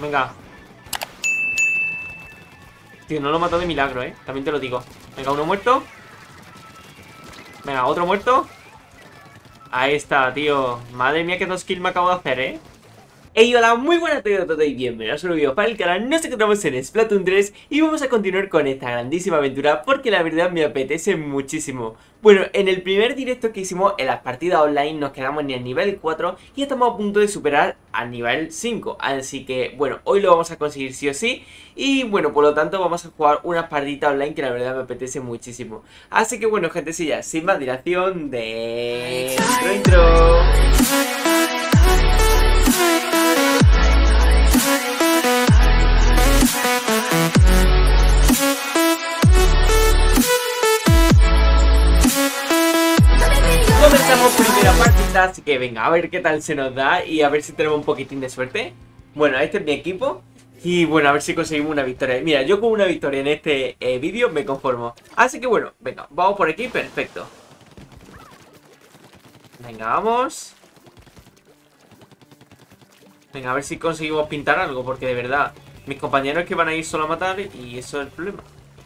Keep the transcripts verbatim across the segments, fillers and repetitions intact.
Venga. Tío, no lo mató de milagro, eh. También te lo digo. Venga, uno muerto. Venga, otro muerto. Ahí está, tío. Madre mía, qué dos kills me acabo de hacer, eh. Hey, hola, muy buenas a todos y bienvenidos a un vídeo para el canal. Nos encontramos en Splatoon tres y vamos a continuar con esta grandísima aventura porque la verdad me apetece muchísimo. Bueno, en el primer directo que hicimos en las partidas online nos quedamos en el nivel cuatro y estamos a punto de superar al nivel cinco. Así que, bueno, hoy lo vamos a conseguir sí o sí. Y bueno, por lo tanto vamos a jugar unas partidas online que la verdad me apetece muchísimo. Así que bueno, gentecilla, sin más dilación, de... intro, intro. Comenzamos primera partida, así que venga, a ver qué tal se nos da y a ver si tenemos un poquitín de suerte. Bueno, este es mi equipo y bueno, a ver si conseguimos una victoria. Mira, yo con una victoria en este eh, vídeo me conformo. Así que bueno, venga, vamos por aquí, perfecto. Venga, vamos. Venga, a ver si conseguimos pintar algo, porque de verdad, mis compañeros que van a ir solo a matar y eso es el problema.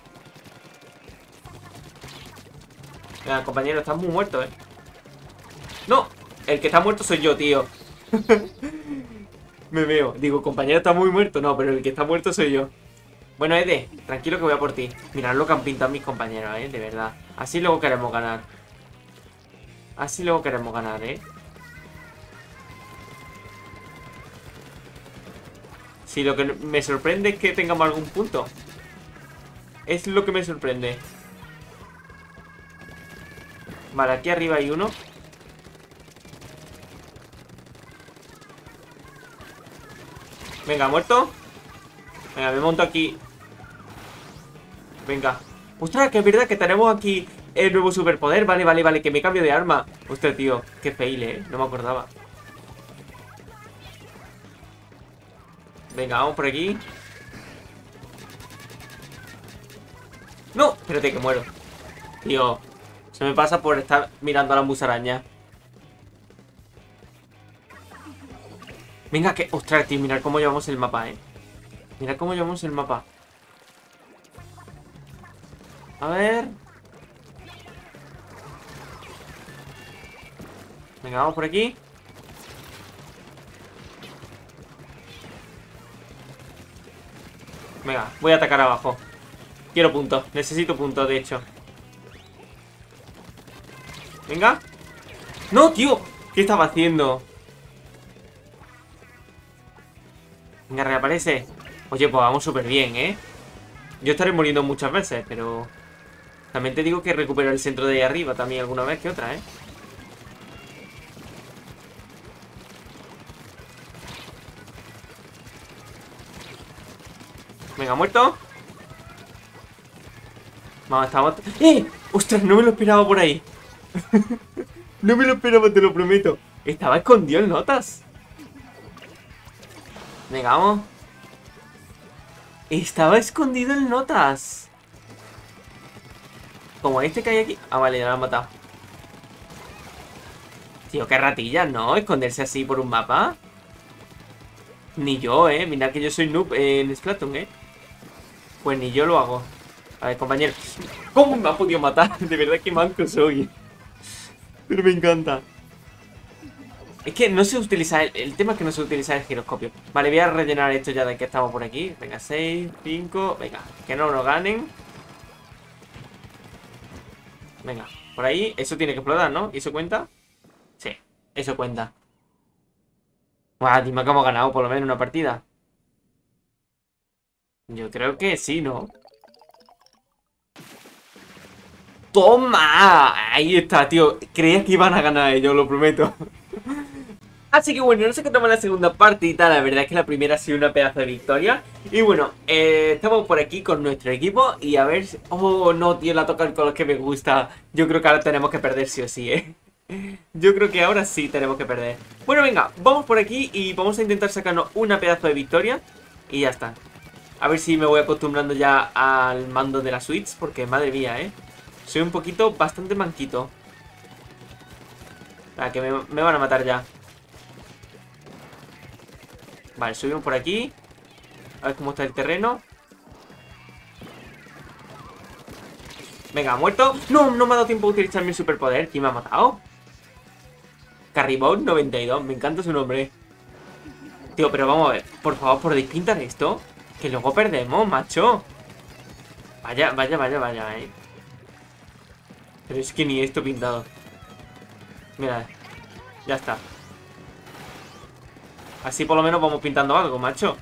Venga, compañero, estás muy muerto, eh. No, el que está muerto soy yo, tío. Me veo, digo, compañero está muy muerto. No, pero el que está muerto soy yo. Bueno, Ede, tranquilo que voy a por ti. Mirad lo que han pintado mis compañeros, eh, de verdad. Así luego queremos ganar. Así luego queremos ganar, eh. Si lo que me sorprende es que tengamos algún punto. Es lo que me sorprende. Vale, aquí arriba hay uno. Venga, muerto. Venga, me monto aquí. Venga. Ostras, que es verdad que tenemos aquí el nuevo superpoder. Vale, vale, vale, que me cambio de arma. Ostras, tío, qué fail, eh. No me acordaba. Venga, vamos por aquí. No, espérate que muero. Tío, se me pasa por estar mirando a la musaraña. Venga, que... Ostras, tío, mirad cómo llevamos el mapa, eh. Mirad cómo llevamos el mapa. A ver. Venga, vamos por aquí. Venga, voy a atacar abajo. Quiero puntos, necesito puntos, de hecho. Venga. ¡No, tío! ¿Qué estaba haciendo? Venga, reaparece. Oye, pues vamos súper bien, ¿eh? Yo estaré muriendo muchas veces, pero... también te digo que recupero el centro de ahí arriba también alguna vez que otra, ¿eh? Venga, muerto. Vamos, estamos... ¡Eh! ¡Ostras! No me lo esperaba por ahí. No me lo esperaba, te lo prometo. Estaba escondido en notas. Venga, vamos. Estaba escondido en notas. Como este que hay aquí. Ah, vale, ya lo han matado. Tío, qué ratilla, ¿no? Esconderse así por un mapa. Ni yo, eh. Mirad que yo soy noob en Splatoon, eh. Pues ni yo lo hago. A ver, compañero. ¿Cómo me ha podido matar? De verdad que manco soy. Pero me encanta. Es que no sé utilizar, el, el tema es que no sé utilizar el giroscopio. Vale, voy a rellenar esto ya de que estamos por aquí. Venga, seis, cinco, venga, que no nos ganen. Venga, por ahí, eso tiene que explotar, ¿no? ¿Y eso cuenta? Sí, eso cuenta. Buah, dime que hemos ganado por lo menos una partida. Yo creo que sí, ¿no? ¡Toma! Ahí está, tío. Creía que iban a ganar ellos, lo prometo. Así que bueno, no sé qué toma la segunda partida. La verdad es que la primera ha sido una pedazo de victoria. Y bueno, eh, estamos por aquí con nuestro equipo. Y a ver si... Oh, no, tío, la toca el color que me gusta. Yo creo que ahora tenemos que perder sí o sí, ¿eh? Yo creo que ahora sí tenemos que perder. Bueno, venga, vamos por aquí y vamos a intentar sacarnos una pedazo de victoria. Y ya está. A ver si me voy acostumbrando ya al mando de la Switch. Porque, madre mía, ¿eh? Soy un poquito bastante manquito. Ah, que me, me van a matar ya. Vale, subimos por aquí. A ver cómo está el terreno. Venga, muerto. No, no me ha dado tiempo a utilizar mi superpoder. ¿Quién me ha matado? Carribón noventa y dos. Me encanta su nombre. Tío, pero vamos a ver. Por favor, ¿podéis pintar esto? Que luego perdemos, macho. Vaya, vaya, vaya, vaya, eh. Pero es que ni esto pintado. Mira, ya está. Así por lo menos vamos pintando algo, macho.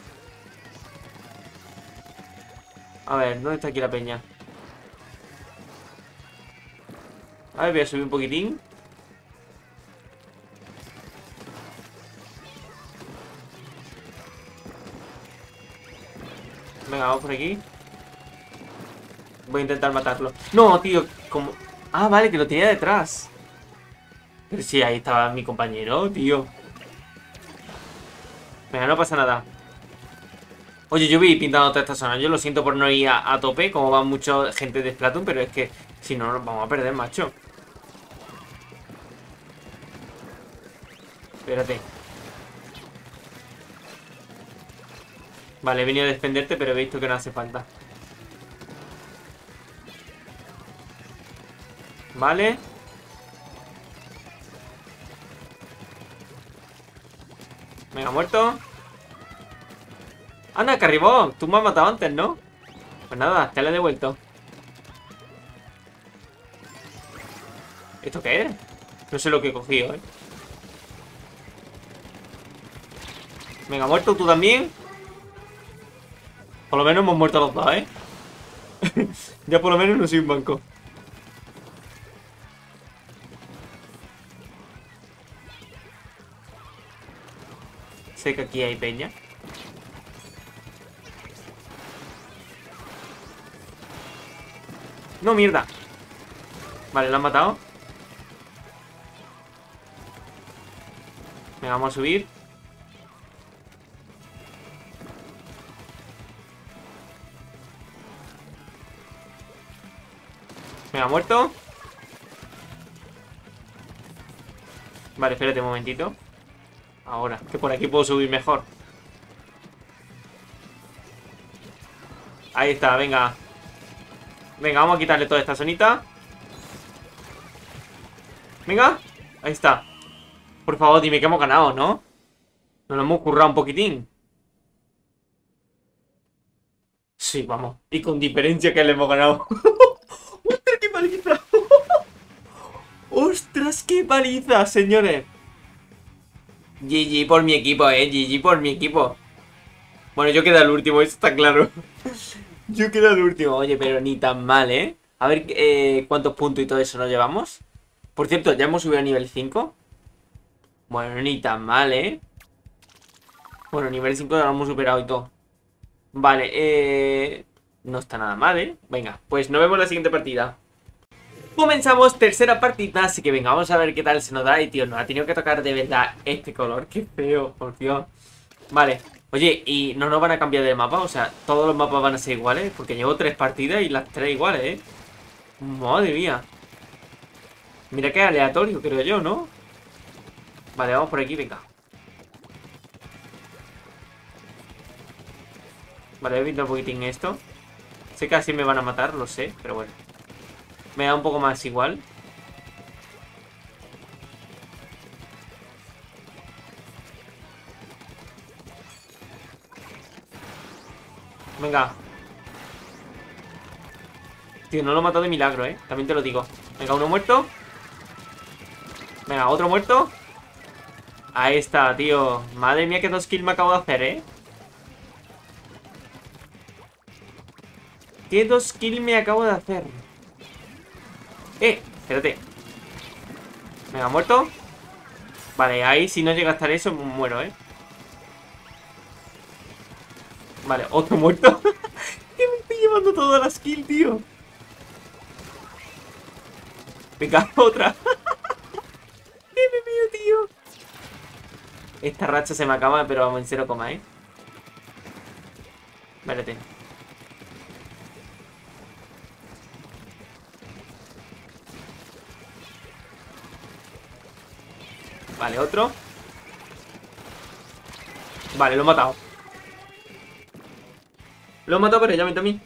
A ver, ¿dónde está aquí la peña? A ver, voy a subir un poquitín. Venga, vamos por aquí. Voy a intentar matarlo. No, tío, como... Ah, vale, que lo tenía detrás. Pero sí, ahí estaba mi compañero, tío. Venga, no pasa nada. Oye, yo voy pintando toda esta zona. Yo lo siento por no ir a, a tope, como va mucha gente de Splatoon, pero es que si no, nos vamos a perder, macho. Espérate. Vale, he venido a defenderte, pero he visto que no hace falta. Vale. Venga, muerto. Anda, Carribón. Tú me has matado antes, ¿no? Pues nada, te lo he devuelto. ¿Esto qué es? No sé lo que he cogido, ¿eh? Venga, muerto tú también. Por lo menos hemos muerto los dos, ¿eh? Ya por lo menos no soy un banco. Sé que aquí hay peña. No, mierda. Vale, lo han matado. Venga, vamos a subir. Venga, muerto. Vale, espérate un momentito. Ahora, que por aquí puedo subir mejor. Ahí está, venga. Venga, vamos a quitarle toda esta zonita. Venga, ahí está. Por favor, dime que hemos ganado, ¿no? Nos lo hemos currado un poquitín. Sí, vamos. Y con diferencia que le hemos ganado. ¡Ostras, qué paliza! ¡Ostras, qué paliza, señores! G G por mi equipo, eh. G G por mi equipo. Bueno, yo quedé al último, eso está claro. Yo quedé al último. Oye, pero ni tan mal, ¿eh? A ver eh, cuántos puntos y todo eso nos llevamos. Por cierto, ya hemos subido a nivel cinco. Bueno, ni tan mal, ¿eh? Bueno, nivel cinco lo hemos superado y todo. Vale, eh... no está nada mal, ¿eh? Venga, pues nos vemos en la siguiente partida. Comenzamos tercera partida, así que venga, vamos a ver qué tal se nos da. Y tío, nos ha tenido que tocar de verdad este color. Qué feo, por Dios. Vale, oye, ¿y no nos van a cambiar de mapa? O sea, ¿todos los mapas van a ser iguales? Porque llevo tres partidas y las tres iguales, ¿eh? Madre mía. Mira que es aleatorio, creo yo, ¿no? Vale, vamos por aquí, venga. Vale, voy a pintar un poquitín esto. Sé que así me van a matar, lo sé, pero bueno. Me da un poco más igual. Venga. Tío, no lo he matado de milagro, ¿eh? También te lo digo. Venga, uno muerto. Venga, otro muerto. Ahí está, tío. Madre mía, qué dos kills me acabo de hacer, ¿eh? ¿Qué dos kills me acabo de hacer? Eh, espérate. Venga, muerto. Vale, ahí si no llega a estar eso, muero, ¿eh? Vale, otro muerto. Que me estoy llevando todas las kills, tío. Venga, otra. ¡Qué mío, tío! Esta racha se me acaba, pero vamos en cero coma, ¿eh? Vérate. Vale, otro. Vale, lo he matado. Lo he matado, pero ya me a mí.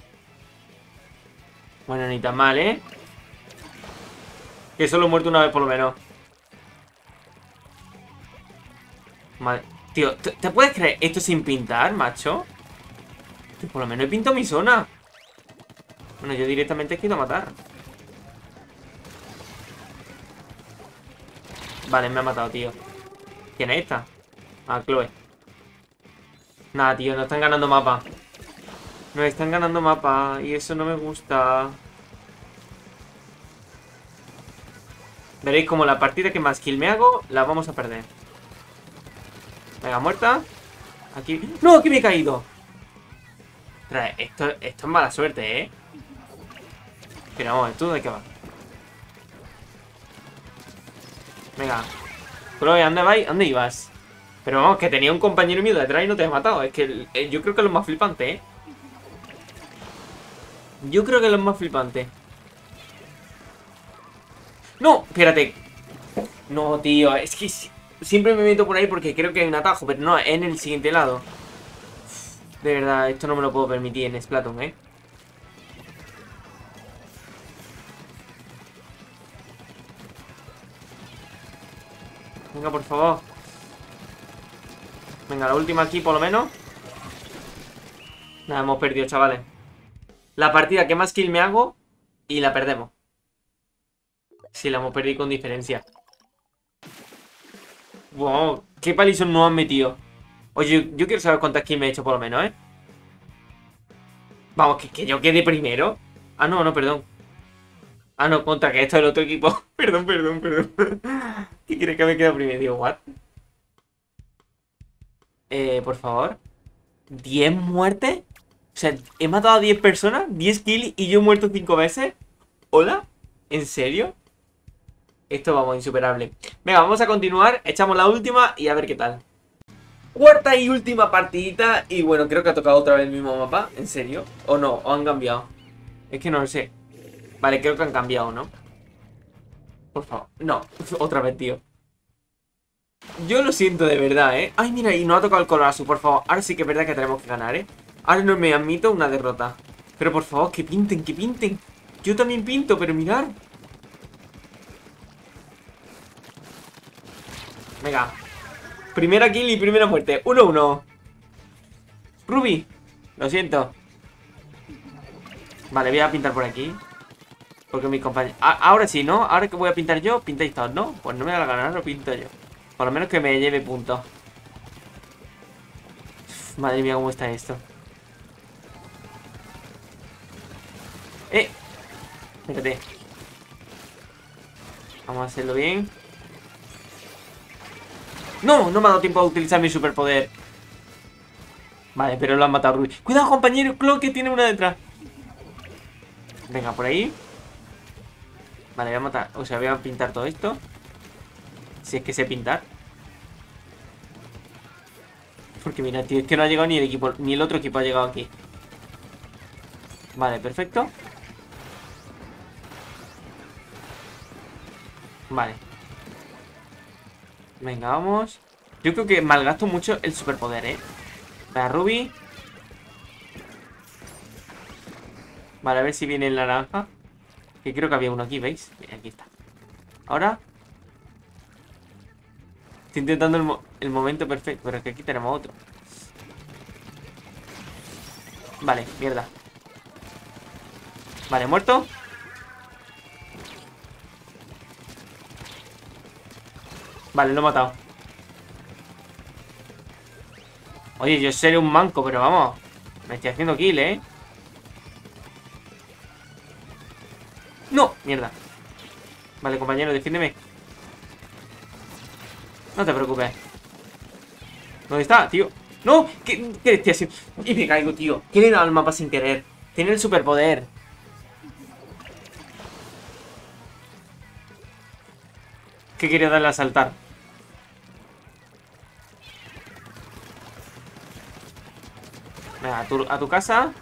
Bueno, ni tan mal, ¿eh? Que solo he muerto una vez por lo menos. Madre. Tío, ¿te, ¿te puedes creer esto sin pintar, macho? Que por lo menos he pintado mi zona. Bueno, yo directamente he ido a matar. Vale, me ha matado, tío. ¿Quién es esta? Ah, Chloe. Nada, tío, nos están ganando mapa. Nos están ganando mapa. Y eso no me gusta. Veréis como la partida que más kill me hago, la vamos a perder. Venga, muerta. Aquí. ¡No! Aquí me he caído. Trae, esto, esto es mala suerte, ¿eh? Pero vamos, ¿tú de qué va? Venga. Chloe, ¿dónde vais? ¿Dónde ibas? Pero vamos, que tenía un compañero mío detrás y no te has matado. Es que el, el, yo creo que es lo más flipante, ¿eh? Yo creo que es lo más flipante. ¡No! Espérate. No, tío, es que siempre me meto por ahí porque creo que hay un atajo, pero no, es en el siguiente lado. De verdad, esto no me lo puedo permitir en Splatoon, ¿eh? Venga, por favor. Venga, la última aquí por lo menos. Nada, hemos perdido, chavales. La partida que más kill me hago y la perdemos. Sí, la hemos perdido con diferencia. Wow, qué palizón nos han metido. Oye, yo quiero saber cuántas kills me he hecho por lo menos, ¿eh? Vamos, que, que yo quede primero. Ah, no, no, perdón. Ah, no, contra que esto es el otro equipo. Perdón, perdón, perdón. ¿Qué quiere que me quede primero? Digo, what? Eh, por favor. ¿diez muertes? O sea, he matado a diez personas, diez kills y yo he muerto cinco veces. ¿Hola? ¿En serio? Esto vamos, insuperable. Venga, vamos a continuar. Echamos la última y a ver qué tal. Cuarta y última partidita. Y bueno, creo que ha tocado otra vez el mismo mapa. ¿En serio? ¿O no? ¿O han cambiado? Es que no lo sé. Vale, creo que han cambiado, ¿no? Por favor. No, otra vez, tío. Yo lo siento de verdad, ¿eh? Ay, mira, y no ha tocado el Colorasu, por favor. Ahora sí que es verdad que tenemos que ganar, ¿eh? Ahora no me admito una derrota. Pero por favor, que pinten, que pinten. Yo también pinto, pero mirad. Venga. Primera kill y primera muerte. uno uno. Ruby. Lo siento. Vale, voy a pintar por aquí. Porque mi compañero... Ahora sí, ¿no? Ahora que voy a pintar yo, pintáis todos, ¿no? Pues no me da la gana, lo pinto yo. Por lo menos que me lleve puntos. Uf, madre mía, cómo está esto. ¡Eh! Espérate. Vamos a hacerlo bien. ¡No! No me ha dado tiempo a utilizar mi superpoder. Vale, pero lo han matado Ruby. ¡Cuidado, compañero! Clo, que tiene una detrás. Venga, por ahí. Vale, voy a matar. O sea, voy a pintar todo esto. Si es que sé pintar. Porque mira, tío, es que no ha llegado ni el equipo. Ni el otro equipo ha llegado aquí. Vale, perfecto. Vale. Venga, vamos. Yo creo que malgasto mucho el superpoder, ¿eh? La Ruby. Vale, a ver si viene el naranja. Que creo que había uno aquí, ¿veis? Bien, aquí está. Ahora. Estoy intentando el, mo el momento perfecto. Pero es que aquí tenemos otro. Vale, mierda. Vale, muerto. Vale, lo he matado. Oye, yo seré un manco, pero vamos. Me estoy haciendo kill, ¿eh? ¡No! Mierda. Vale, compañero, defiéndeme. No te preocupes. ¿Dónde está, tío? ¡No! ¿Qué, qué estoy haciendo? Y me caigo, tío. ¿Quién le he dado al mapa sin querer? Tiene el superpoder. ¿Qué quería darle a saltar? Venga, a tu, a tu casa.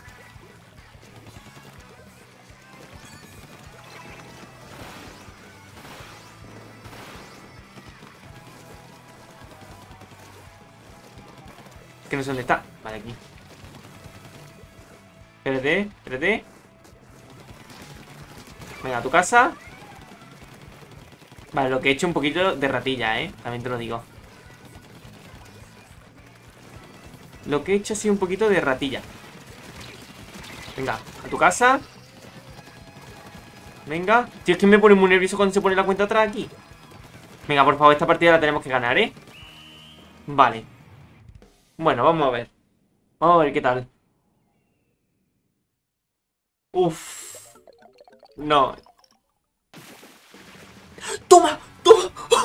Que no sé dónde está. Vale, aquí. Espérate, espérate. Venga, a tu casa. Vale, lo que he hecho un poquito de ratilla, ¿eh? También te lo digo. Lo que he hecho ha sido un poquito de ratilla. Venga, a tu casa. Venga. Tío, es que me pone muy nervioso cuando se pone la cuenta atrás aquí. Venga, por favor, esta partida la tenemos que ganar, ¿eh? Vale. Bueno, vamos a ver. Vamos a ver qué tal. Uf. No. ¡Toma! ¡Toma!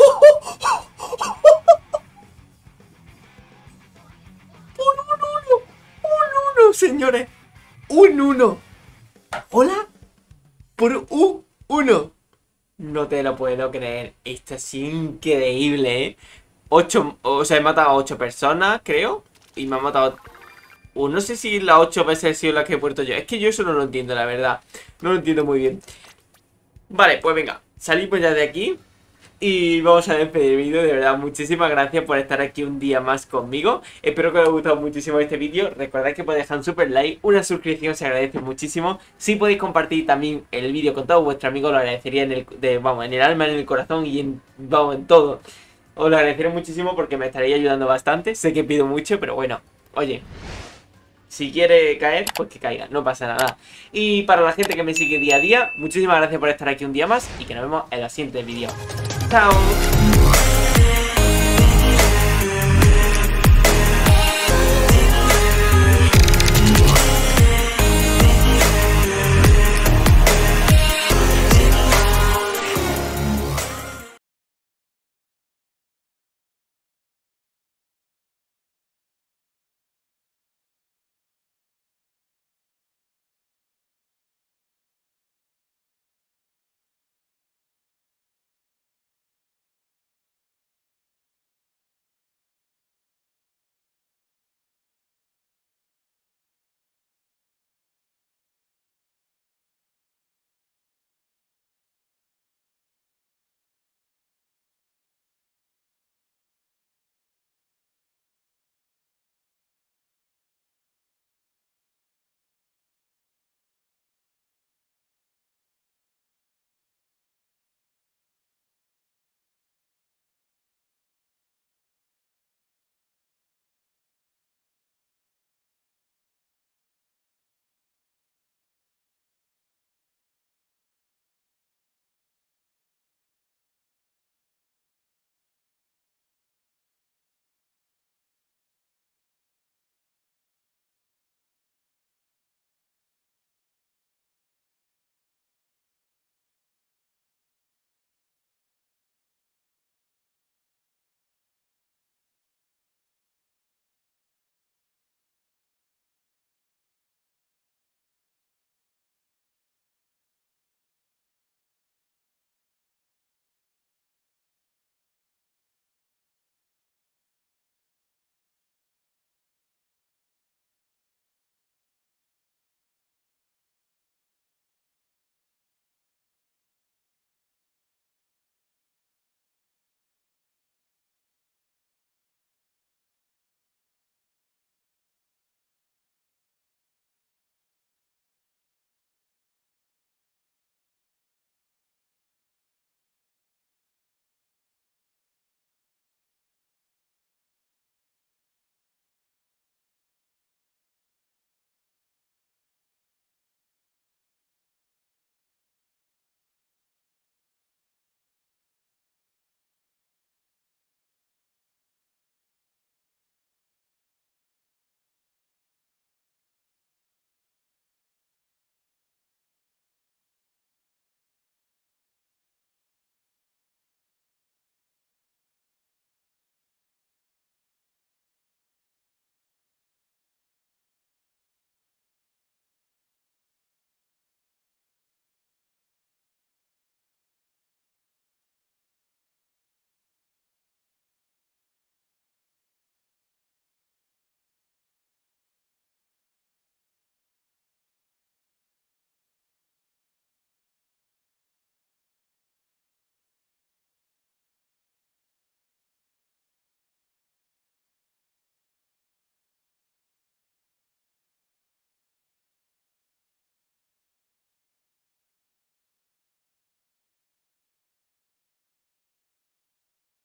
¡Un uno! ¡Un uno, señores! ¡Un uno! ¿Hola? Por un uno. No te lo puedo creer. Esto es increíble, ¿eh? Ocho, o sea, he matado a ocho personas, creo. Y me han matado... Uh, no sé si las ocho veces he sido las que he puesto yo. Es que yo eso no lo entiendo, la verdad. No lo entiendo muy bien. Vale, pues venga. Salimos ya de aquí. Y vamos a despedir el vídeo. De verdad, muchísimas gracias por estar aquí un día más conmigo. Espero que os haya gustado muchísimo este vídeo. Recordad que podéis dejar un super like, una suscripción, se agradece muchísimo. Si podéis compartir también el vídeo con todos vuestros amigos, lo agradecería en el, de, vamos, en el alma, en el corazón y en, vamos, en todo. Os lo agradeceré muchísimo porque me estaréis ayudando bastante. Sé que pido mucho, pero bueno, oye, si quiere caer, pues que caiga, no pasa nada. Y para la gente que me sigue día a día, muchísimas gracias por estar aquí un día más y que nos vemos en los siguientes vídeos. ¡Chao!